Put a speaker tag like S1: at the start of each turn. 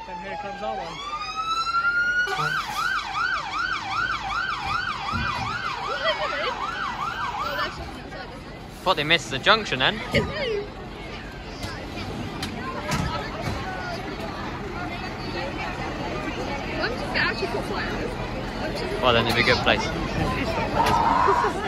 S1: And here comes our one.
S2: Thought they missed the junction then. Well, then it'd be a good place.